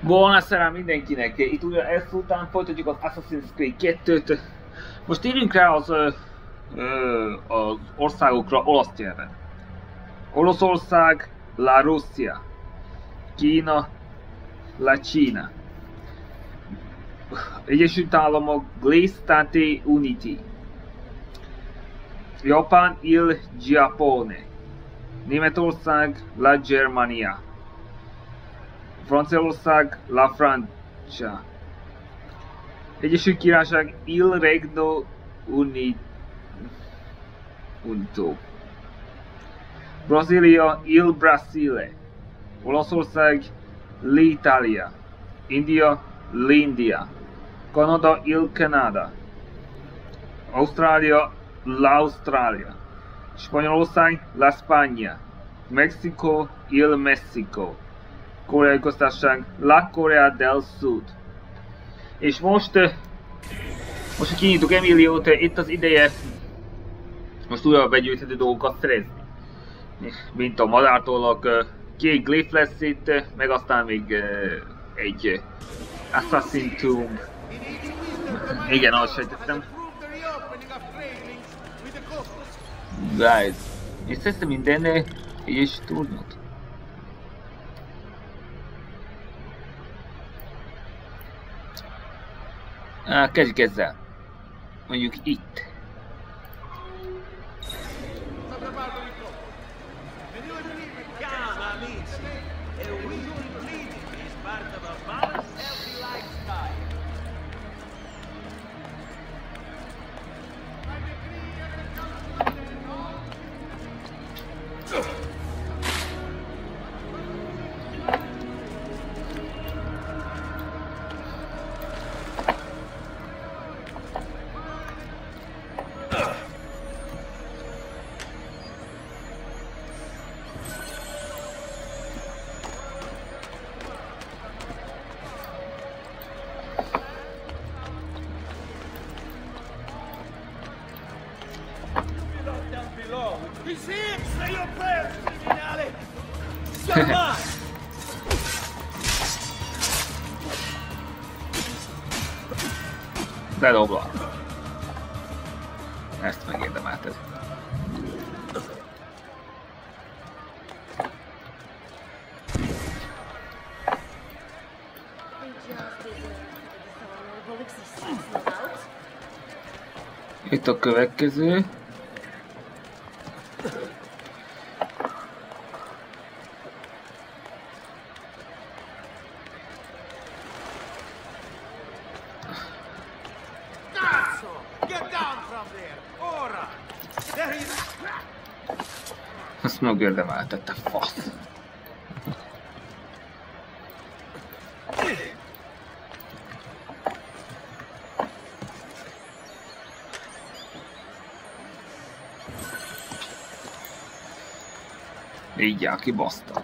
Buonasera mindenkinek! Itt ugye ezt után folytatjuk az Assassin's Creed 2-t. Most térjünk rá az országokra olasz nyelven. Olaszország, La Russia. Kína, La Cina. Egyesült Államok, Gli Stati Uniti. Japán, Il Giappone. Németország, La Germania. Franciaország, La Francia. Egyesült Királyság, Il Regno Unito. Brazília, Il Brasile. Olaszország, L'Italia. India, L'India. Kanada, Il Canada. Ausztrália, L'Australia. Spanyolország, La Spagna. Mexiko, Il Mexico. Koreai Köztársaság, La Corea del Sud. És most hogy kinyitjuk Emiliót, itt az ideje most újra begyűjthető dolgokat szerezni. Mint a madártollak, 2 glyph lesz itt, meg aztán még egy Assassin Tomb. Igen, ahogy sejtettem. Guys, és szereztem minden és turnyot. Kezdjük ezzel. Mondjuk itt. Bedobla. Ezt megérdemelted. Itt a következő. Azt megérdemeltette, fasz. Így áll, kibaszta.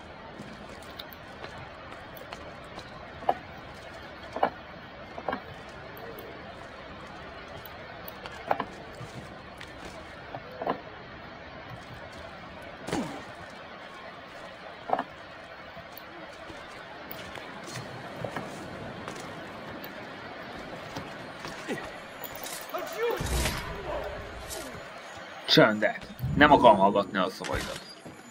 Csöndet! Nem akarom hallgatni a szavaidat.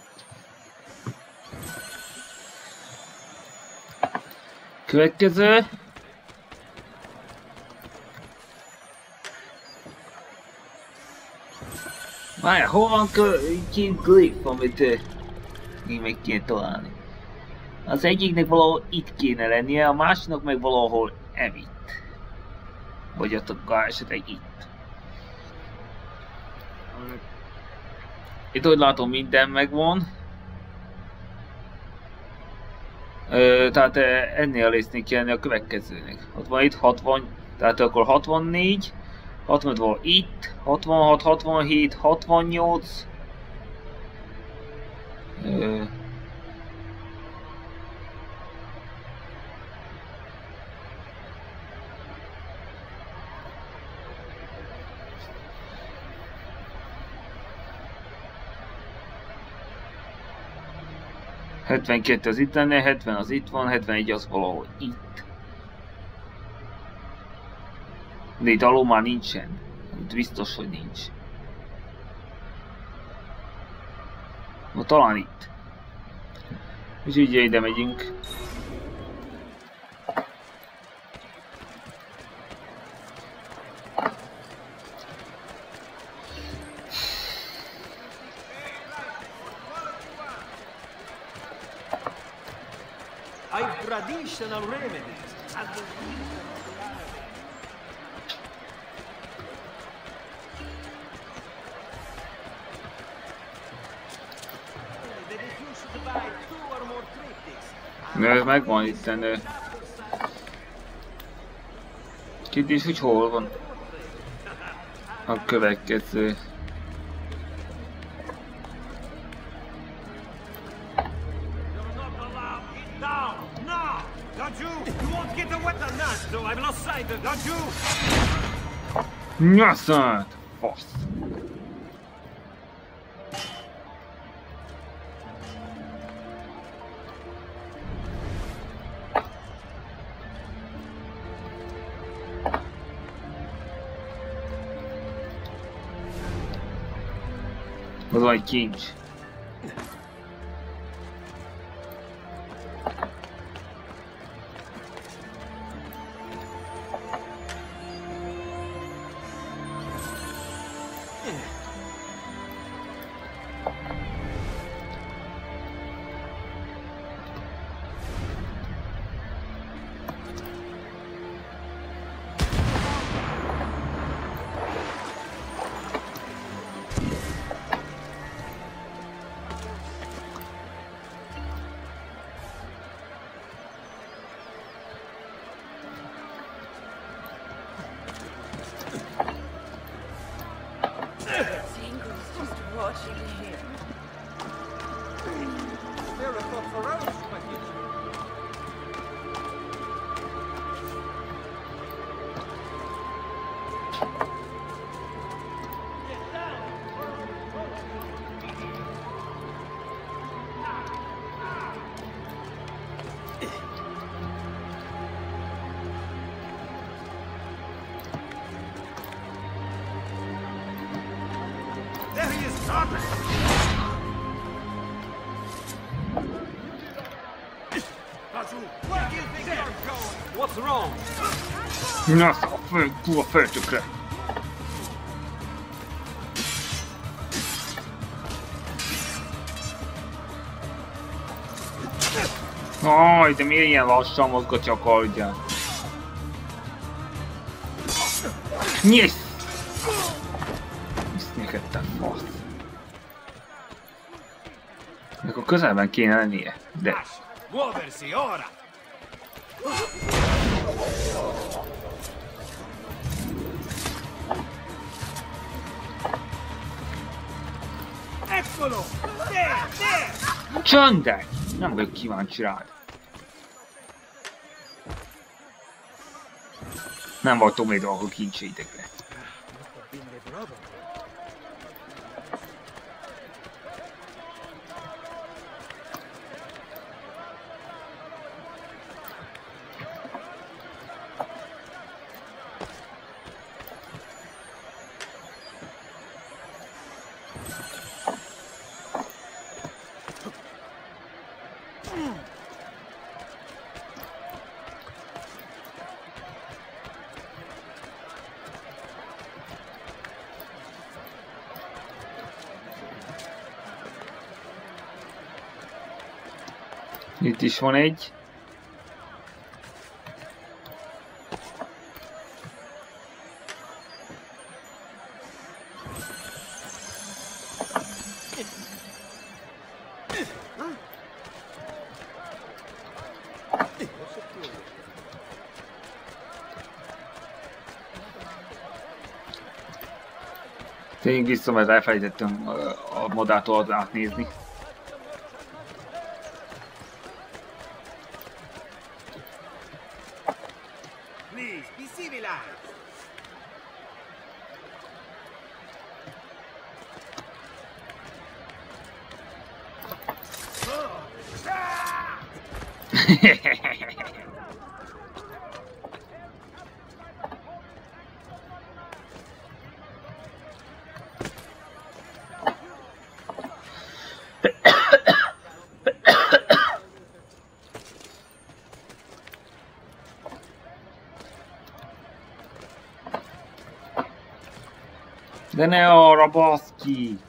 Következő. Várjál, hol van két glyph, amit én meg kéne találni? Az egyiknek valahol itt kéne lennie, a másiknak meg valahol emitt. Vagy ott esetleg itt. Itt, hogy látom, minden megvan. Tehát ennél a résznél kellene a következőnek. Ott van itt 60, tehát akkor 64, 60 van itt, 66, 67, 68. 72 az itt lenne, 70 az itt van, 71 az valahol itt. De itt alul már nincsen. Itt biztos, hogy nincs. No, talán itt. Úgyhogy ide megyünk. Traditional remedies as the they refuse to buy 2 or more triptychs. Ez megvan itt, de... Kérdés, hogy hol van a következő. Nyaszát! Fasz! Az van egy kincs. What's wrong? Na, a földtökre. Aj, de miért ilyen lassan mozgatja a kardját? Yes! Ezt neked te fasz. Akkor közelben kéne lennie, de... Muoversi ora! Eccolo! There, there! Csöndet! Nem vagyok kíváncsi rád. Nem voltam még dolgok kincseitekre. Itt is van egy. Tényleg vissza, mert elfelejtettem a modától átnézni. De ne arra, baszki!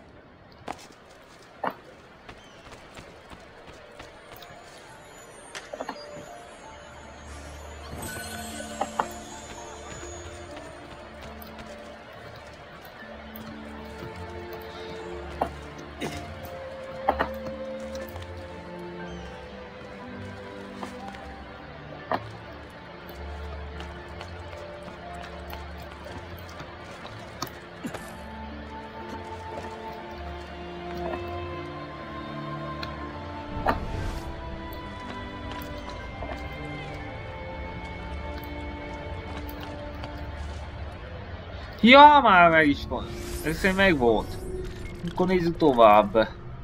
Ja, már meg is van. Ez szerintem meg volt. Akkor nézzük tovább.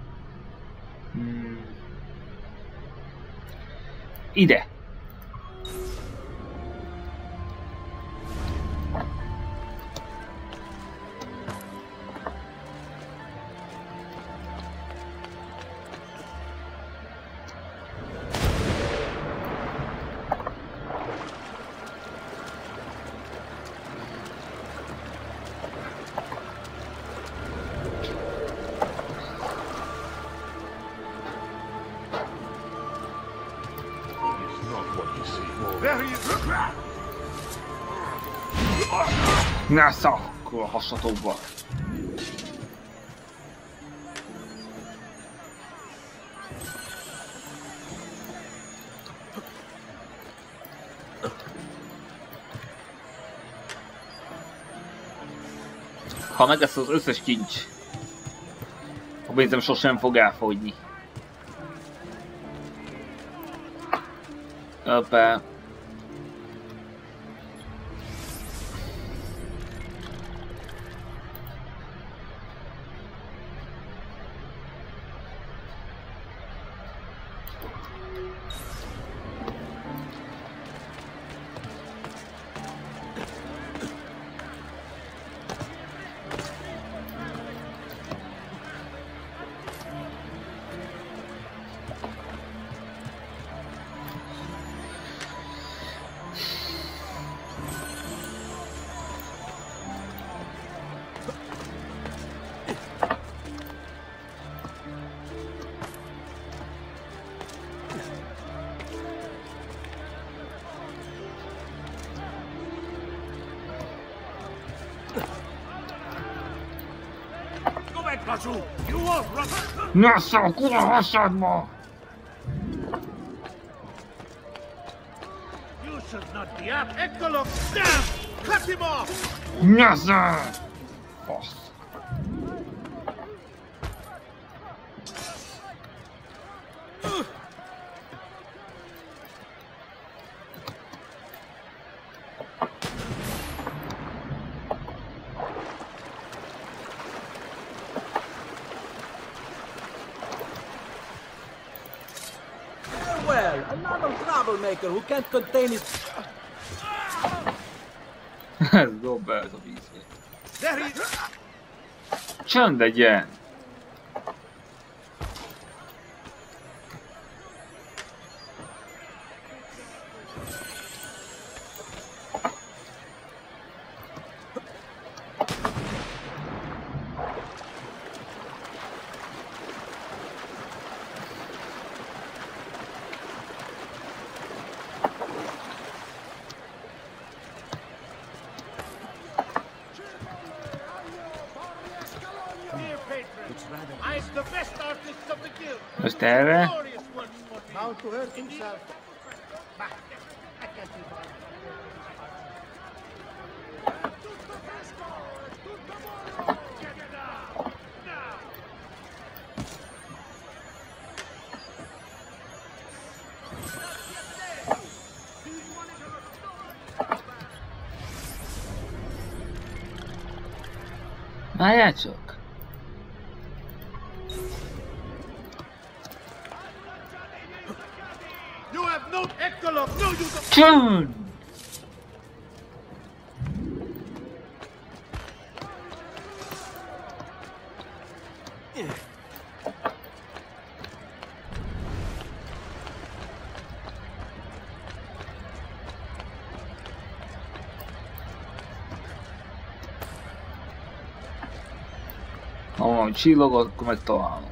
Ide. Ne szakkol a hasatokba! Ha meg lesz az összes kincs, a pénzem sosem fog elfogyni. Hoppá. Ne szakkol a hasadba! Ne szak! Fasz! Troublemaker who can't contain his... Ez dob be ez a vízbe. Csönd legyen! Most erre? Várjál csak! Csönd! Ha van csillog, akkor megtalálom.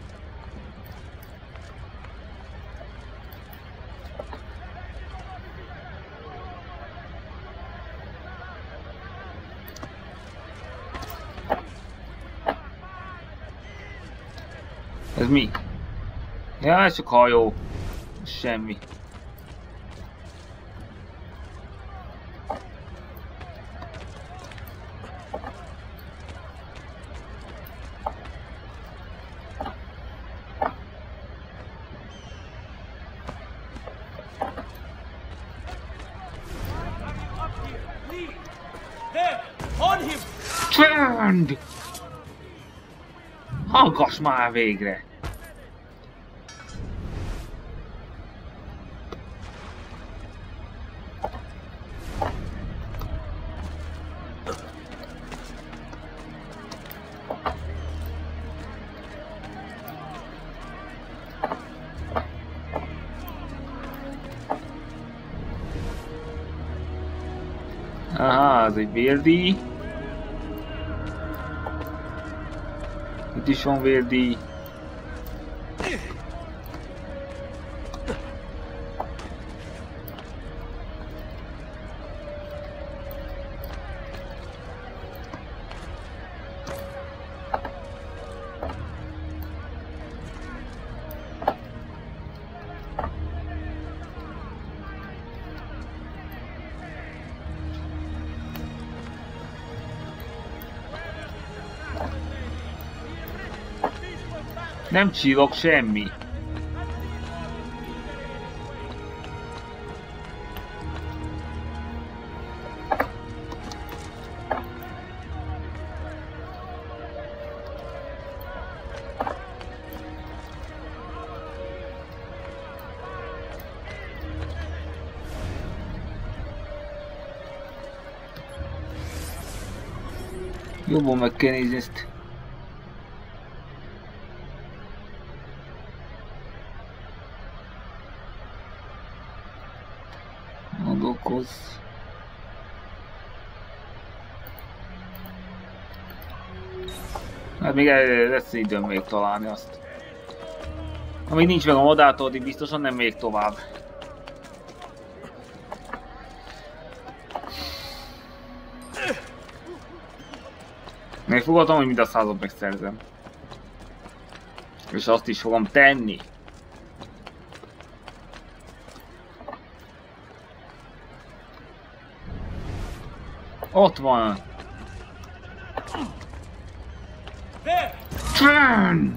Ez mi? Ja, ez csak hajó. Semmi. Csönd! Hallgass már végre! Aha, ez egy vérdíj. Itt is van vérdíj. Nem csillog semmi. Jobban meg kell nézni ezt. Magokoz. Hát még lesz időm még találni azt. Amíg nincs meg a modától, addig biztosan nem még tovább. Még fogadom, hogy mind a 100-ot megszerzem. És azt is fogom tenni. Ott van. Turn!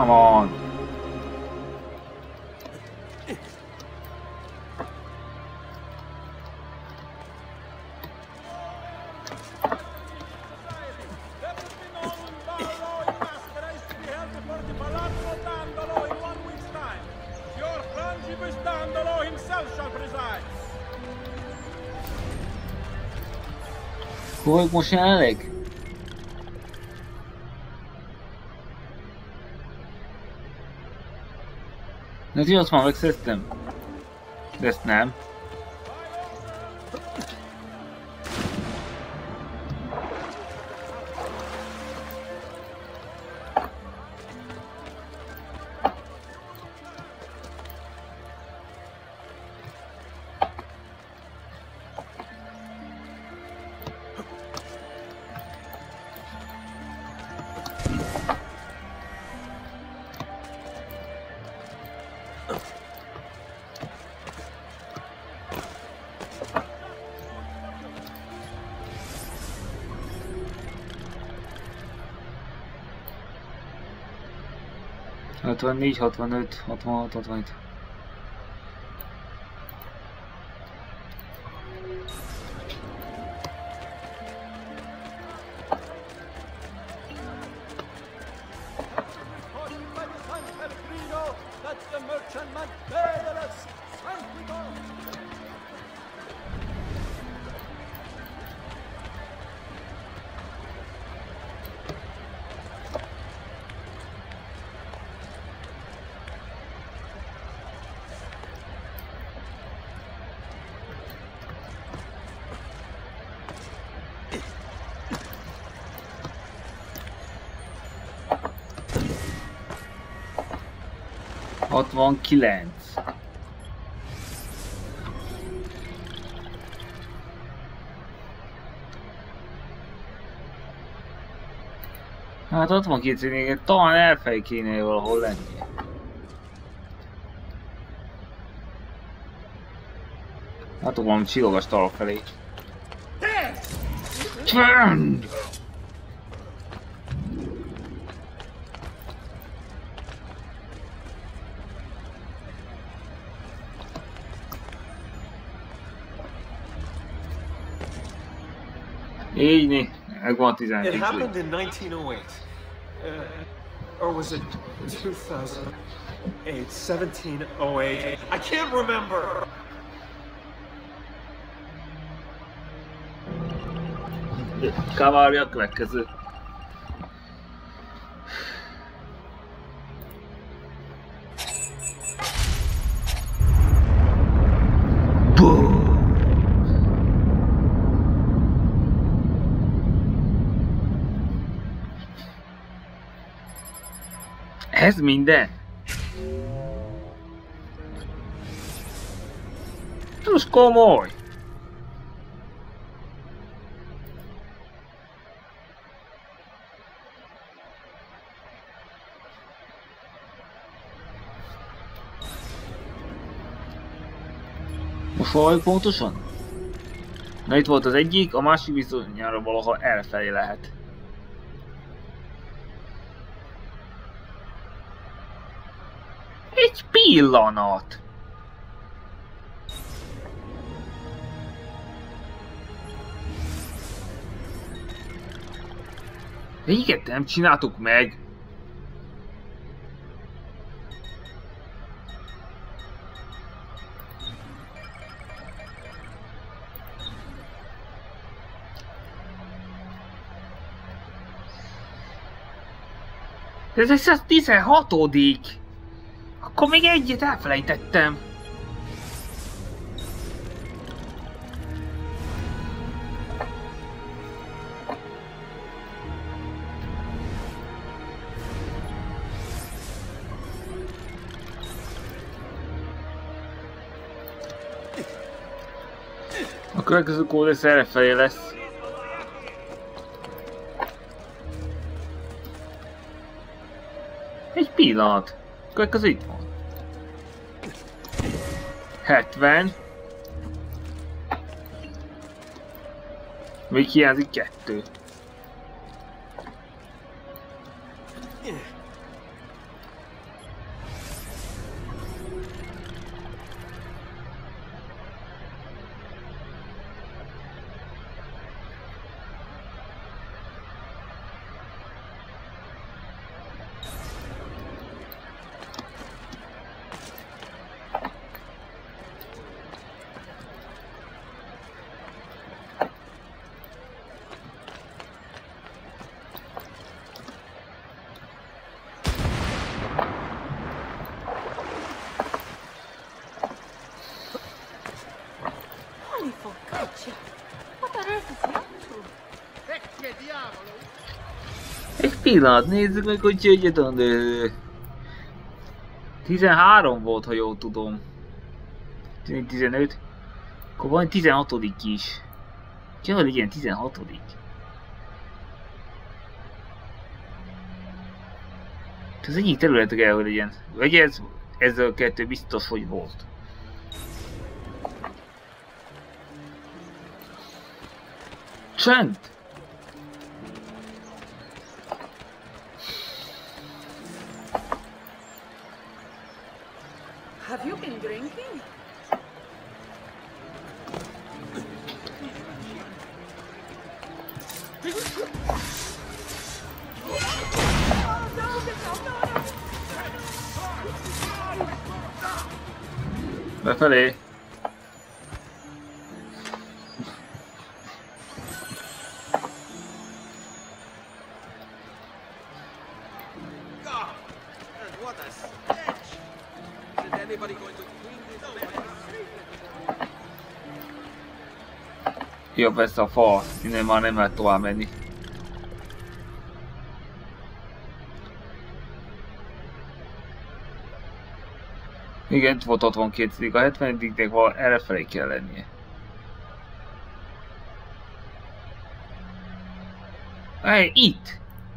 Come on! Hol most jelenleg? Na, ti azt már megszereztem. De ezt nem. Hatvannégy, 65, 66, 67. Hatvankilenc. Hát 62-nél talán elfelé kéne valahol lenni. Hát valami csillogas talak felé. Csend! Így, megvan 17. It happened in 1908. Or was it 2008? 1708? I can't remember! Kavárja a következő. Ez minden? Most komoly! Most hol pontosan? Na itt volt az egyik, a másik bizonyára valaha elfelé lehet. Egy pillanat! Véget nem csináltuk meg! Ez egy 16-odik! Akkor még egyet elfelejtettem! A következő kódex errefelé lesz. Egy pillanat. A következő itt van. 70. Még hiányzik 2. pillanat, nézzük meg, hogy jöjjön. 13 volt, ha jól tudom. 15. Akkor van 16. is. Kell legyen 16. Ez egyik területre kell, hogy legyen. Vagy ez a kettő biztos, hogy volt. Csend! Have you been drinking? Befelé! God, what a stench! Isn't anybody going to clean this mess? Jobb lesz a fal, innen már nem lehet tovább menni. Igen, volt 62, a 70-nek val errefelé kell lennie. Hey, itt!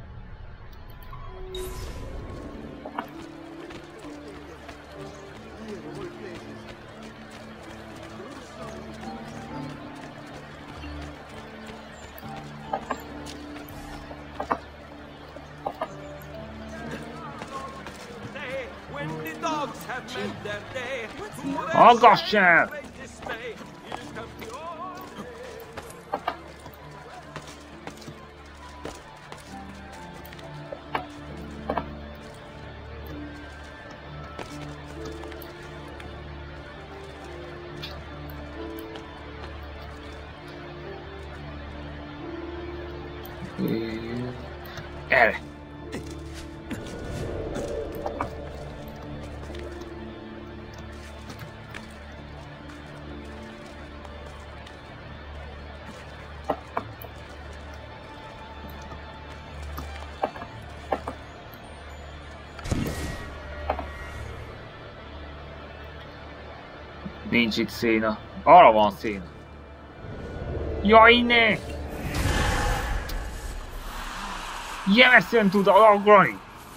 When the dogs have met their day, Hallgass el! Erre! Nincs itt széna. Arra van széna. Jaj, ne! Jemeszön tud alagrani!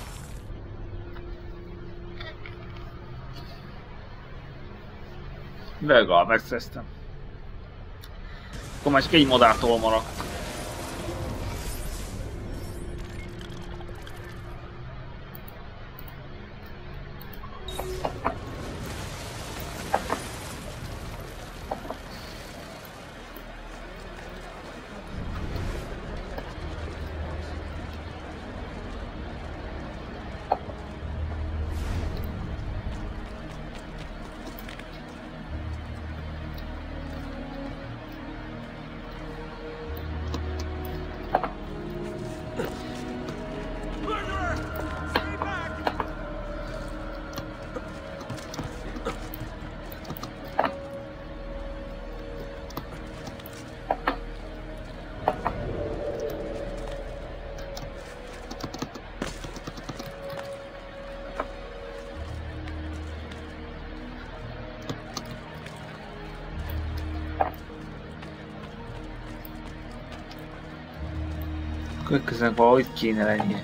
Legalább megszereztem. Akkor már csak egy madártól maradt. Következőnek valahogy kéne lennie.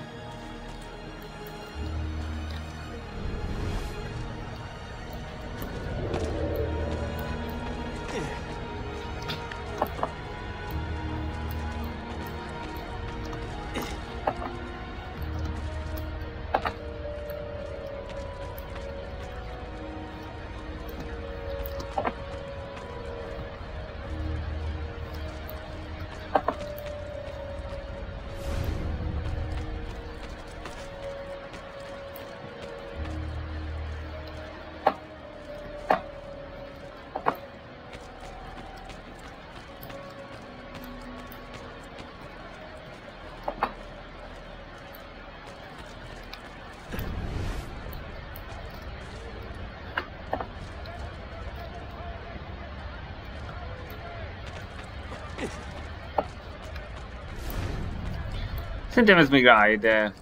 Szerintem ez még ráér, de...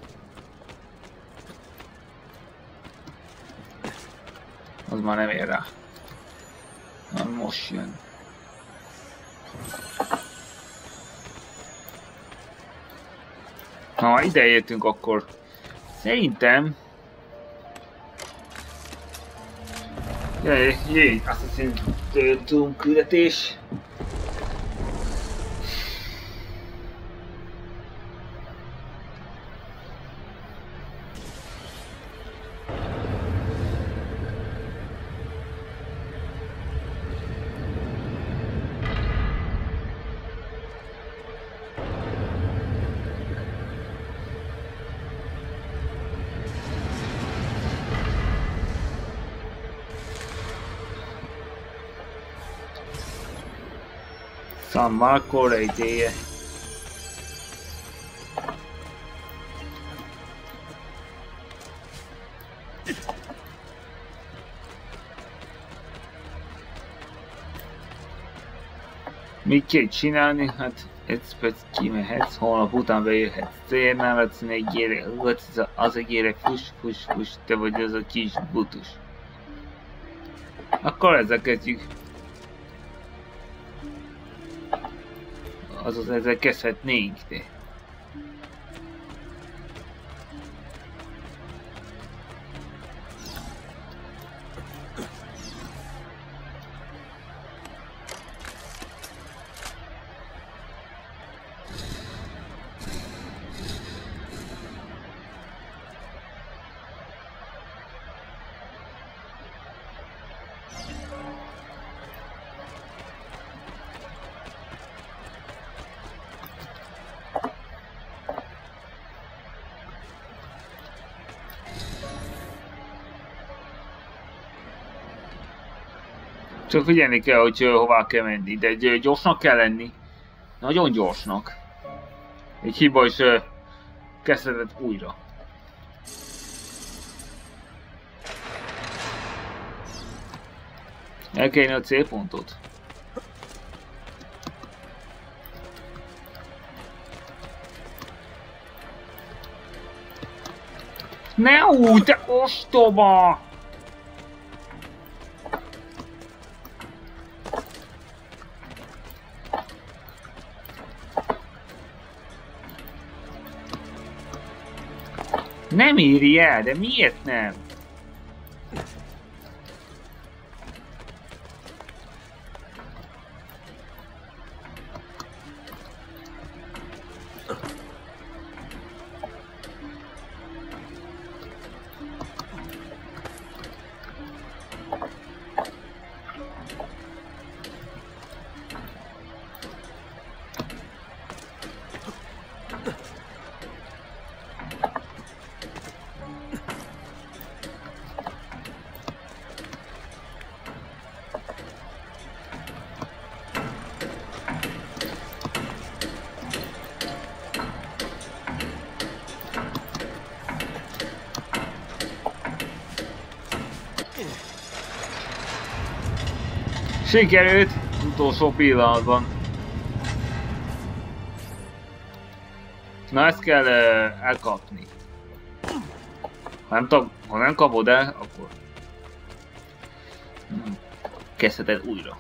Az már nem ér rá. Na, most jön. Ha ide értünk, akkor szerintem... Jaj, Assassin's Creed küldetés. San Marco le idee. Mit kell csinálni? Hát egy perc kimehetsz, holnap után beérhetsz célnál, azt mondja, gyere, az a gyere, fuss, te vagy az a kis butus. Akkor ezzel kezdjük. Azaz ezzel kezdhetnénk, de... Csak figyelni kell, hogy hová kell menni, de gyorsnak kell lenni. Nagyon gyorsnak. Egy hiba is kezdhetett újra. El kell a célpontot. Ne úgy, te ostoba! Nem éri el, de miért nem? Sikerült utolsó pillanatban. Na ezt kell elkapni. Ha nem kapod el, akkor kezdheted újra.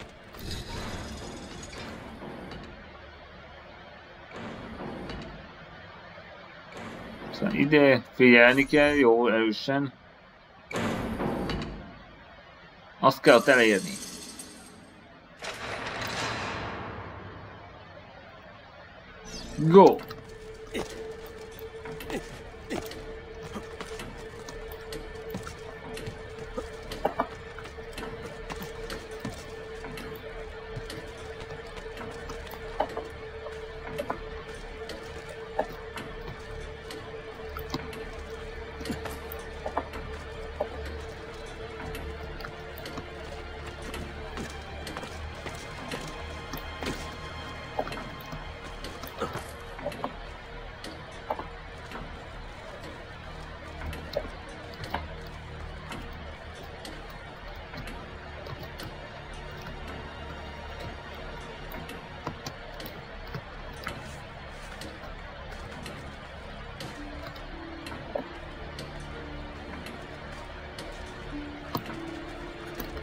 Szóval ide figyelni kell, jó erősen. Azt kell ott elérni. Go!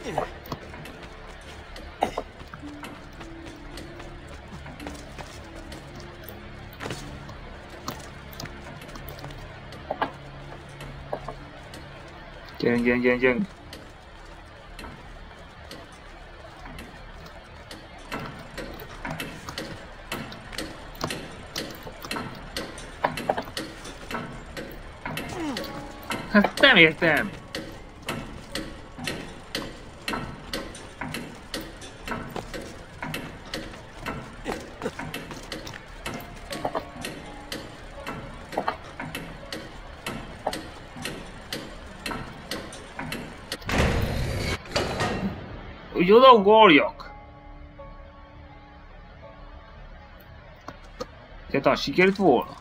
Gyerünk. Hát nem értem. Úgy oda ugorjak. Tehát sikerült volna.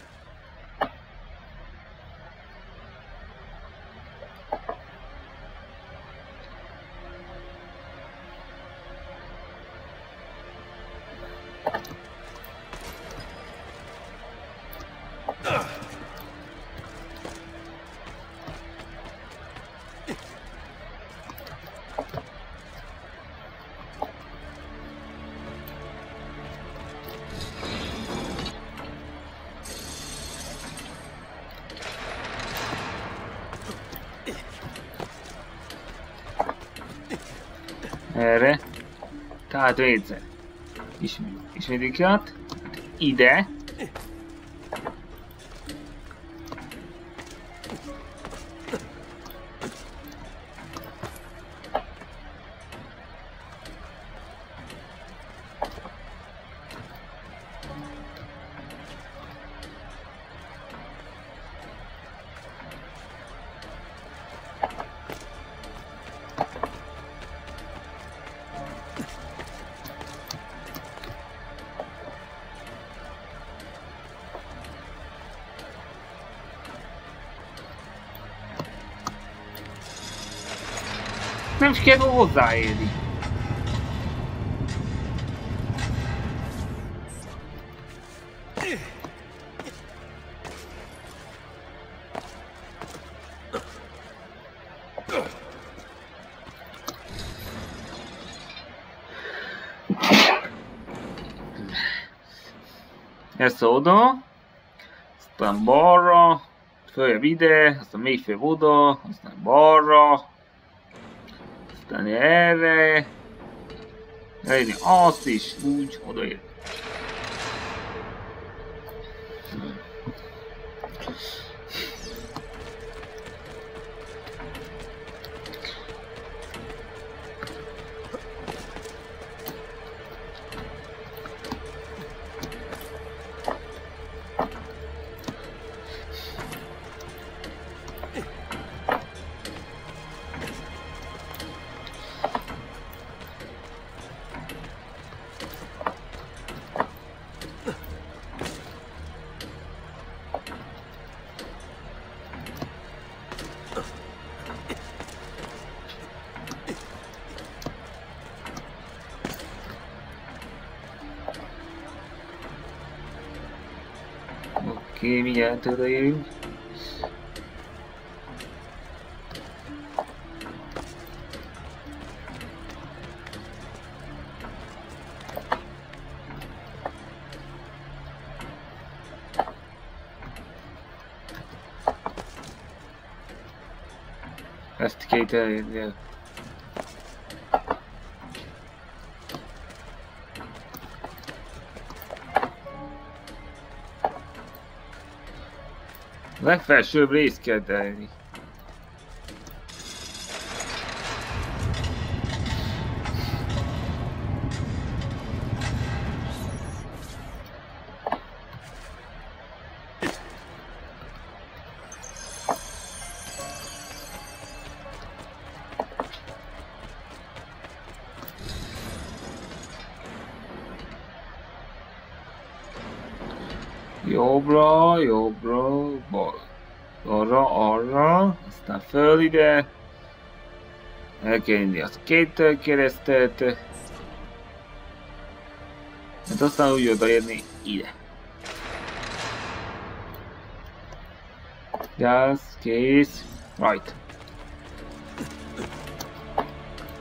Erre. Tehát egyszer. Ismétlik át. Ide. Nem sikerül hozzáérni. Ezt oda, aztán balra, följebb ide, aztán még följebb oda, aztán balra, aztán erre, elérni azt is, úgy, odaér. Oké, mindjárt odaérünk. Ezt két elérni. Legfelsőbb részt kell elérni. Jobbra, arra, aztán föl ide. El kell inni az két keresztet. Hát aztán úgy odaérni ide. Gáz, kész, right.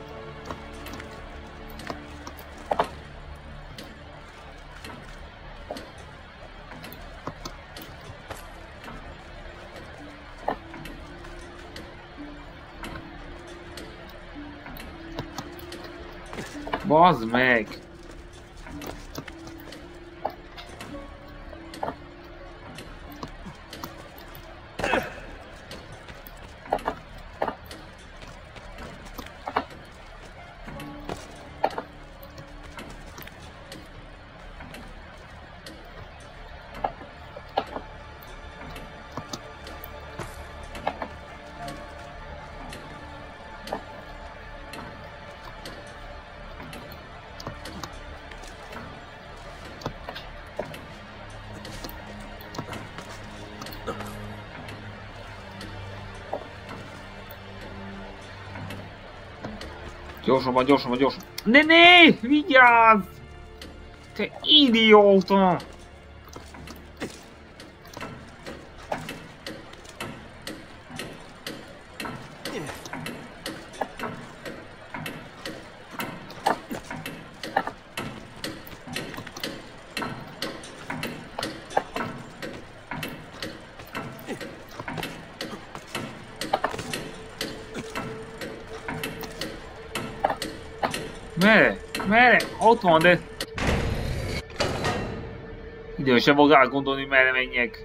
Bazd meg! Gyorsabban, gyorsabban, gyorsabban. Ne! Vigyázz! Te idióta! Merre? Merre? Ott van, de... Idő sem fog rá gondolni, merre menjek.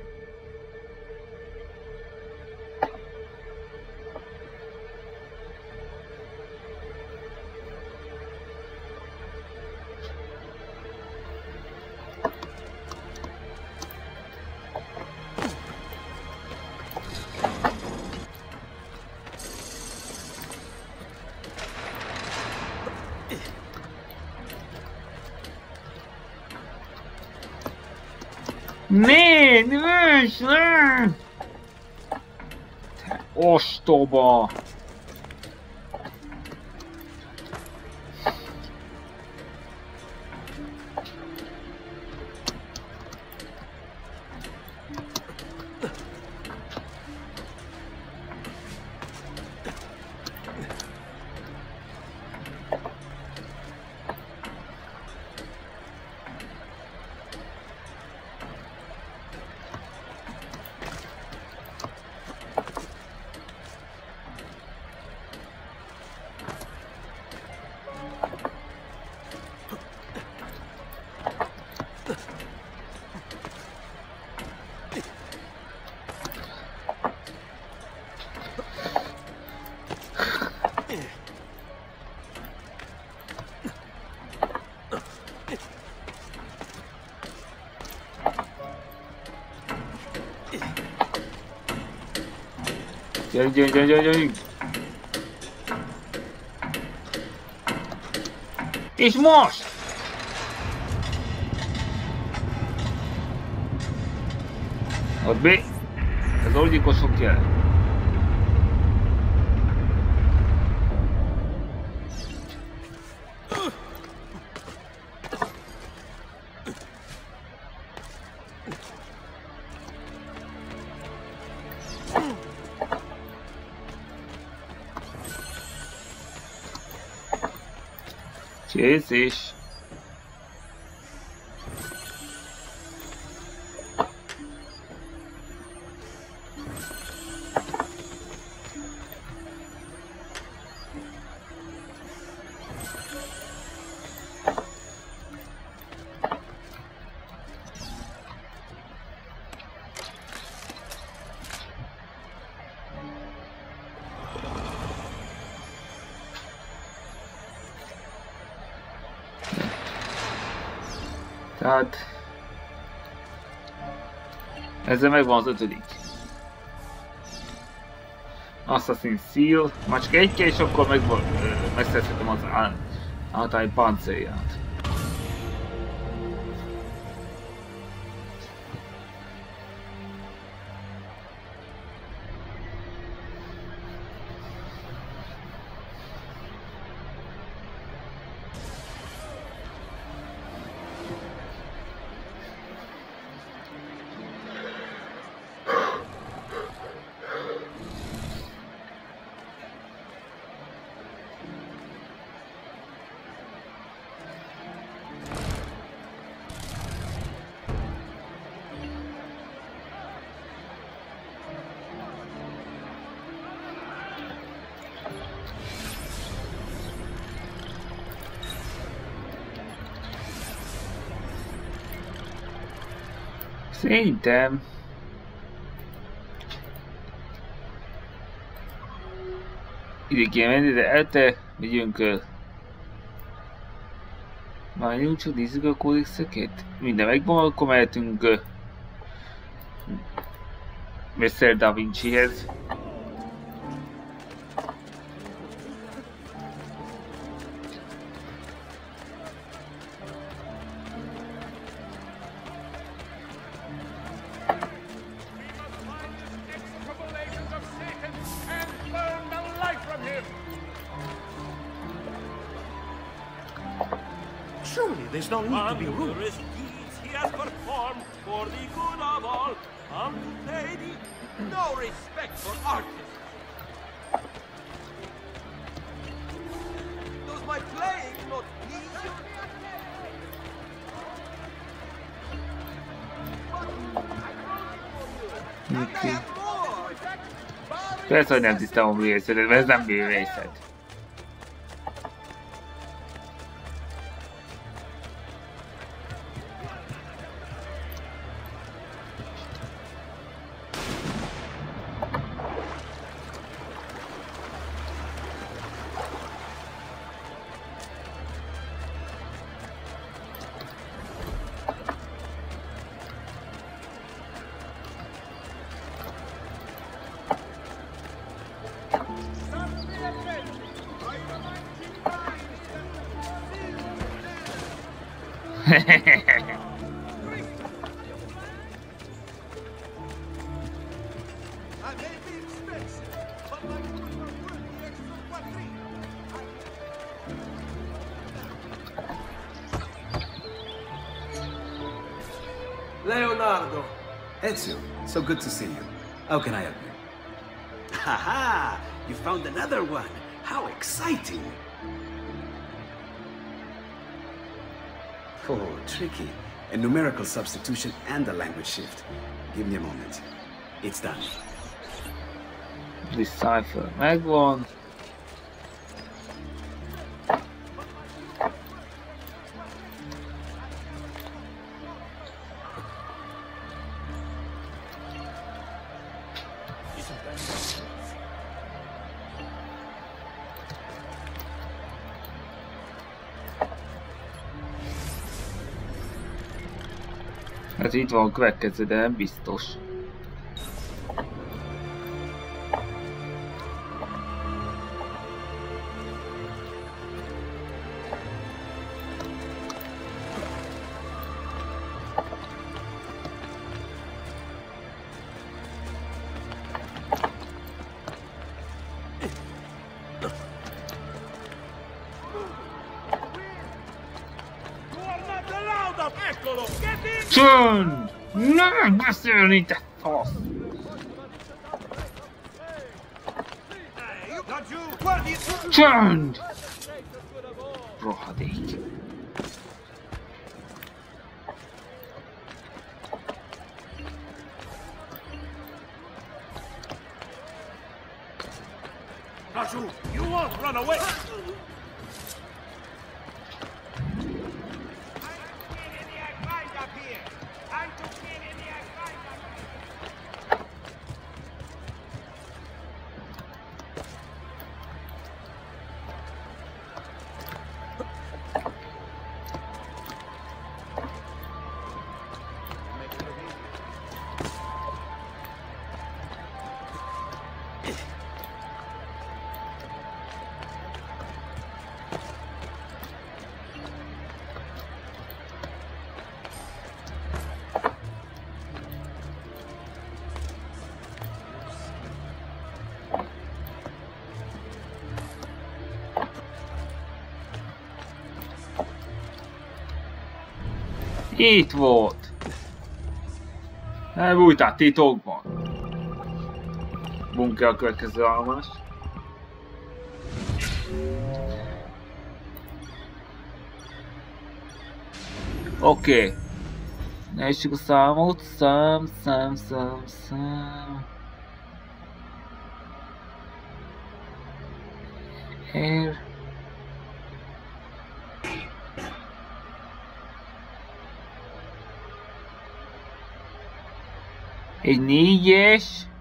Ne! Nős! Ne! Te ostoba! Gyerünk. És most! Ott B. Az orgyilkosok kell. Készés. Tehát ezzel megvan az 5. Assassin's Seal. Már csak egy kell, és akkor megszerezhetem az általány páncélját. Szerintem ide kéne menni, de elte megyünk el. Várjunk csak, nézzük a kódexeket. Minden megvan, akkor mehetünk Mr. Da Vincihez. Surely there's no need to be rude. Wondrous deeds he has performed for the good of all. Lady, no respect for artists. Does my playing not please you? And I have more. Persze, hogy nem tisztem a művészetet, mert ez nem művészet. I may be expensive, but my goods are worth the extra quadrille. Leonardo. Ezio, so good to see you. How can I help you? Haha! You found another one. How exciting! Oh, tricky. A numerical substitution and a language shift. Give me a moment. It's done. Decipher megvan. Hát itt van a következő, de nem biztos. Csönd! Nem beszélni, te fasz! Csönd! Rohadék! Raju, you won't run away! Itt volt! Elbújtál titokban! Bunker a következő állomás. Oké. Nézzük a számot. Szám. Air. Egy 4-es.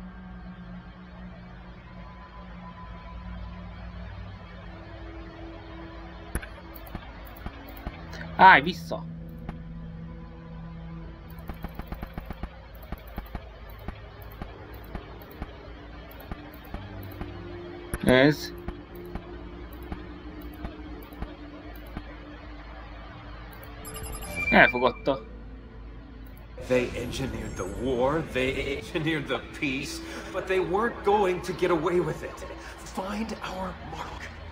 Állj vissza! Ez. Elfogadta. They engineered the war, they engineered the peace, but they weren't going to get away with it. Find our mark.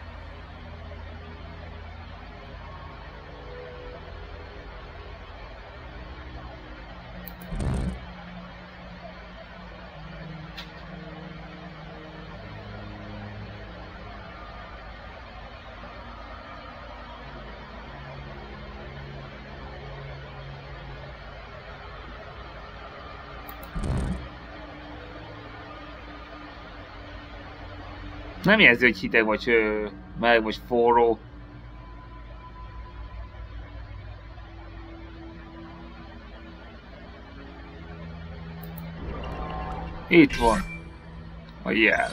Nem jelzi, hogy hideg vagy meleg vagy forró. Itt van a jel.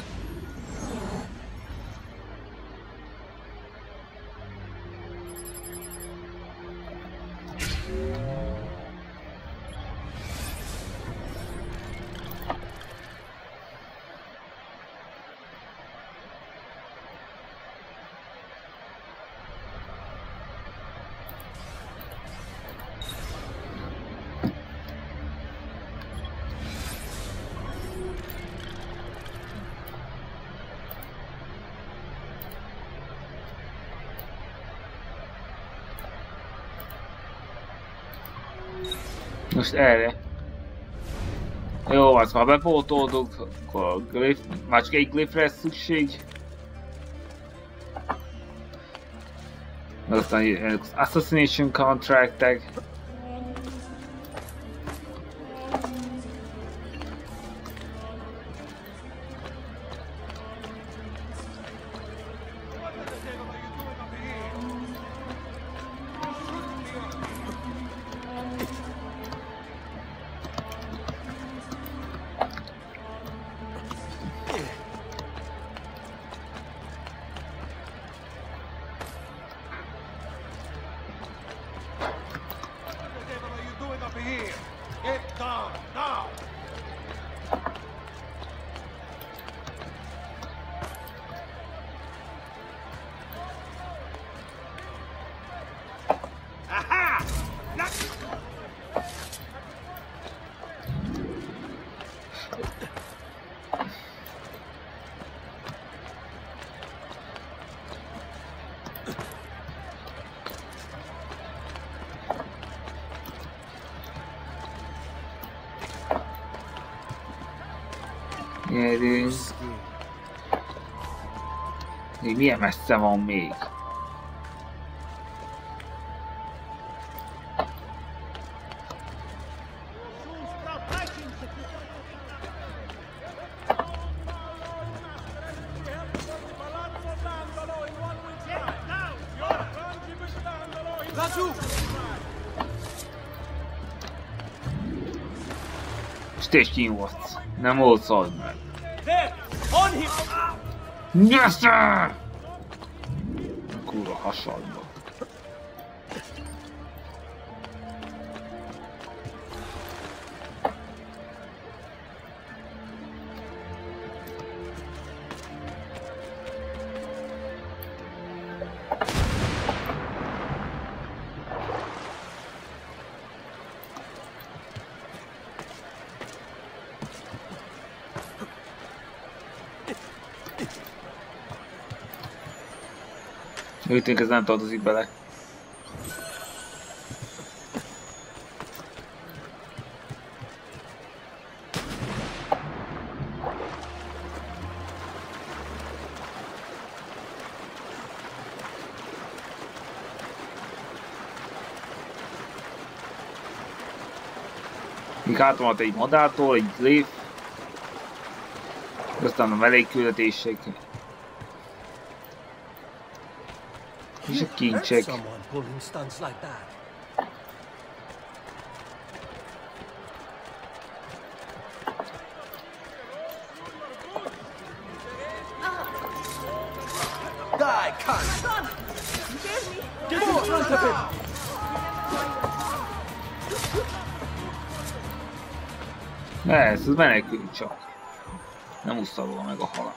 Most erre. Jó, azt ha bepótolduk, akkor a glyph, már csak egy glyphre lesz szükség. Aztán az Assassination Contract-ek. Gyerünk. Még milyen messze van még? És kínvatsz. Nem olszad meg. Nyeszte! Kurva hasadba. Úgy tűnik, ez nem tartozik bele. Még átomat egy madártól, egy glyph. Aztán a mellékküldetések. És a kincsek. I can't! God! Save me! Get in front of him! Ez menekülj csak. Nem úszta róla meg a halál.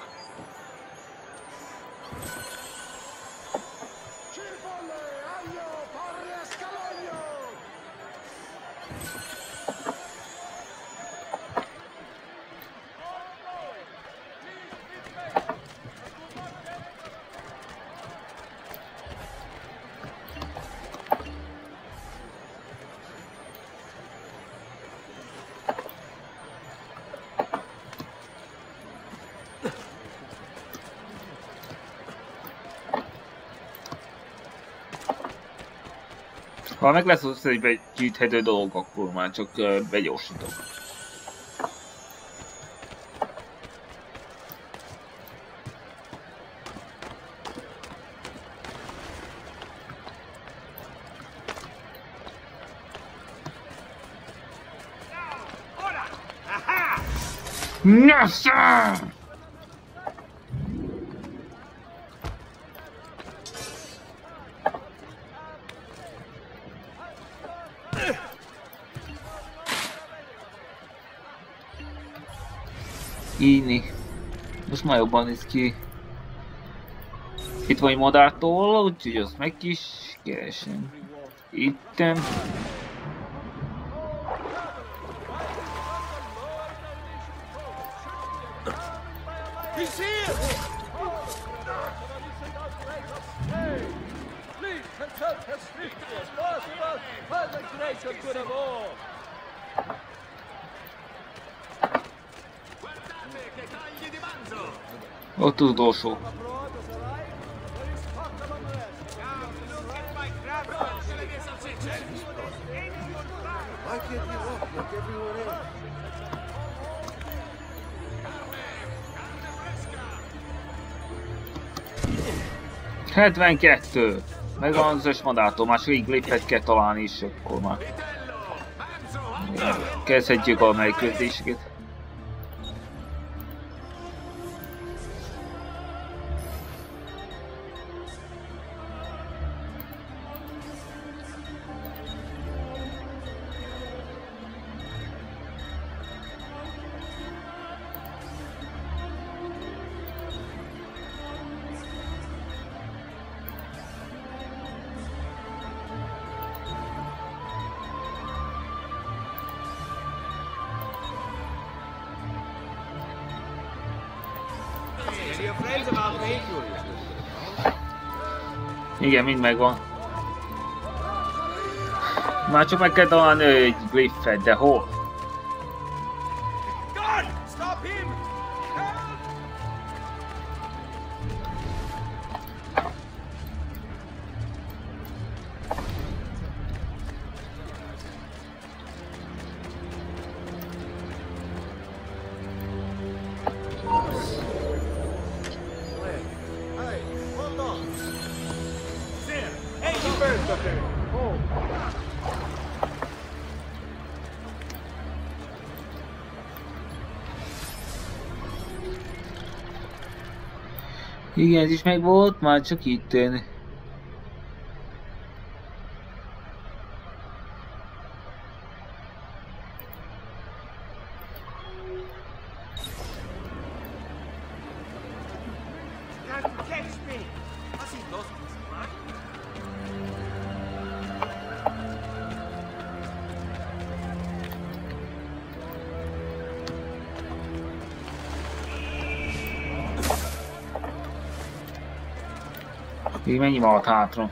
Ha meg lesz az egy gyűjthető dolog, akkor már csak begyorsítok. Nyassa! Íni. Most már jobban néz ki. Itt van egy madártól, úgyhogy azt meg is keresem. Itten. He's here! Please, consult as swiftly as possible for the greater good of all. Ott az utolsó. Why can't you walk like everyone else? 72! Megvan az összes madártól, második léphet kell találni is, akkor már kezdhetjük a megküzdéseket. Igen, mind megvan. Már csak meg kell találni egy glyphet, de hol? Stop him! Igen, ez is meg volt, már csak itten. Így mennyi maradt hátra?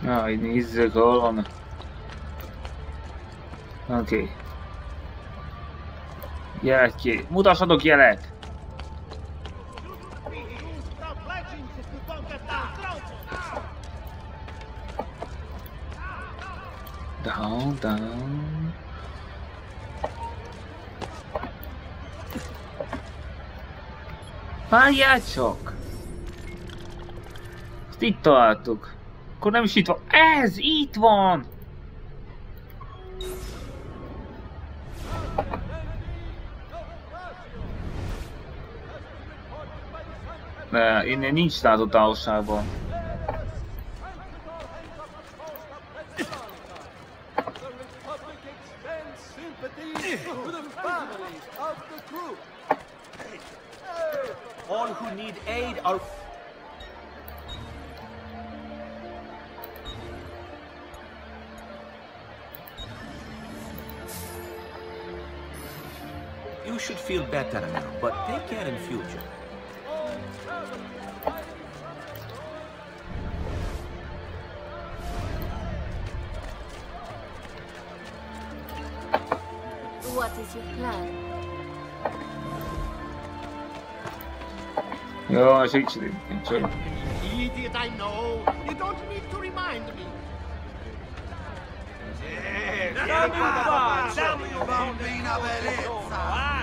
Jaj, nézzük, hol van. Oké. Jelet ki. Mutassatok jelet! Down, down. Várjátok! Ezt itt találtuk. Akkor nem is itt van. Ez! Itt van! De innen nincs látó távolságban. All who need aid are... You should feel better now, but take care in future. What is your plan? Jó, segítsetek. Csak. Idiot, I know. You don't need to remind me. Bambina bellezza!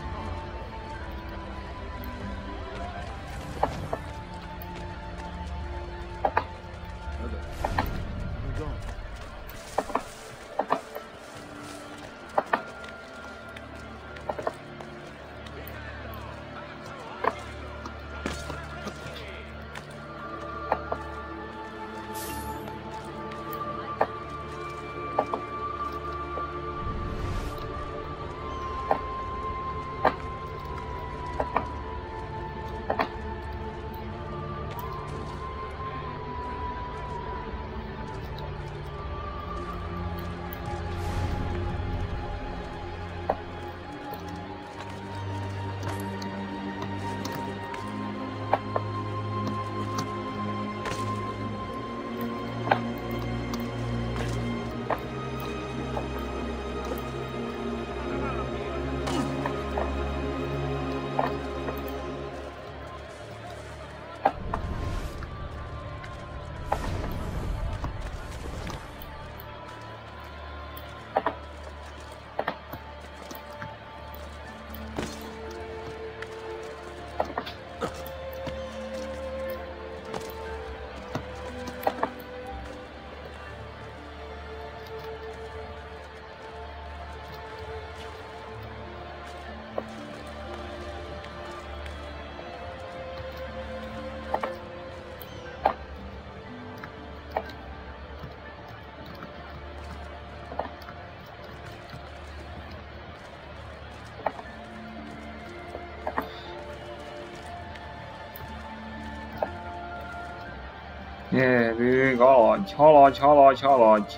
Gyerünk, haladj, haladj, haladj, haladj!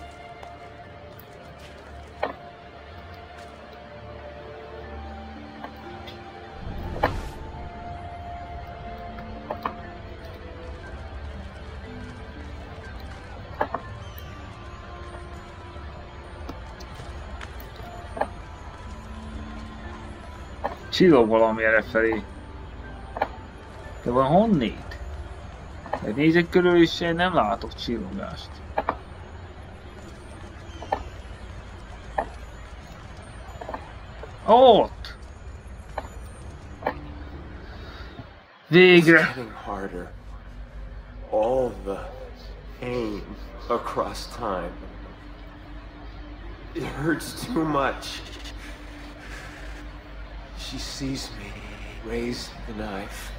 Csillog valami errefelé. De van honnét? De nézek körül is, én nem látok csillogást. Ott! Végre! All the pain across time. It hurts too much. She sees me raise the knife.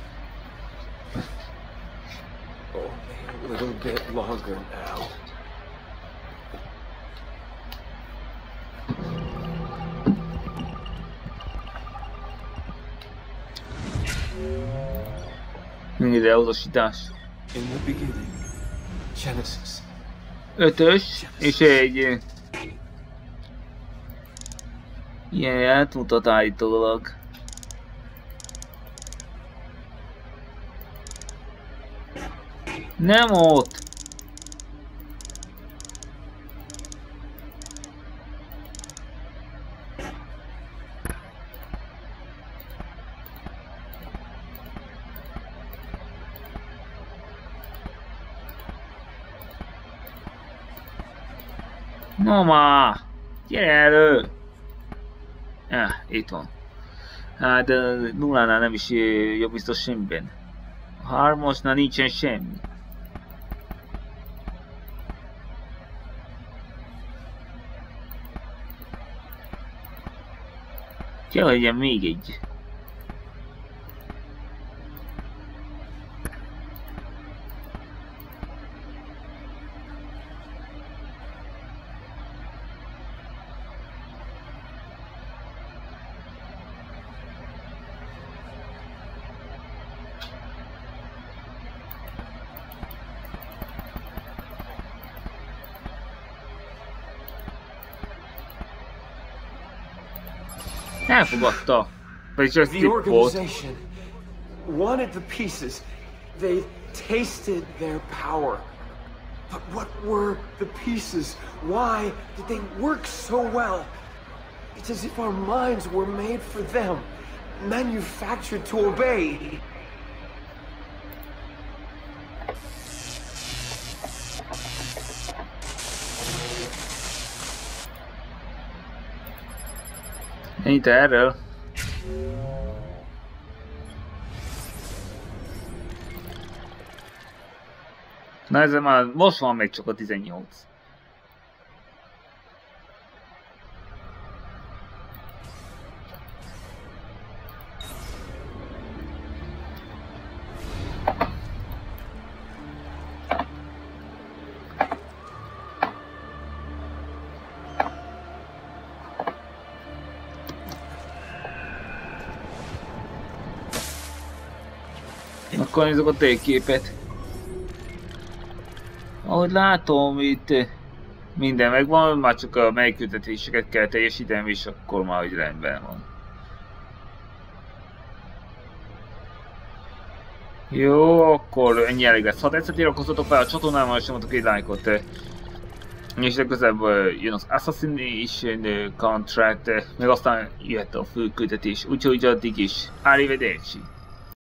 Only a little bit longer now. Videózásítás. In the beginning, Genesis. 5-ös és egy ilyen átmutat állítólag. Nem ott! No már! Gyere elő! Itt van. Hát nullánál nem is jobb biztos semmiben. A 3-asnál nincsen semmi. Kell legyen még egy. Elfogadta. Vagy csak The tipp volt. organization wanted the pieces. They tasted their power. But what were the pieces? Why did they work so well? It's as if our minds were made for them, manufactured to obey. Ennyit erről. Na ez már most van még csak a 18. Akkor nézzük a térképet. Ahogy látom, itt minden megvan, már csak a megkültetéseket kell teljesítenem, és akkor már hogy rendben van. Jó, akkor ennyi elég lesz. Ha tetszett, iratkozzatok fel a csatornámmal, és nyomjatok egy lájkot. És legközelebb jön az Assassination Contract, meg aztán jöhet a fő küldetés. Úgyhogy addig is. Arrivederci!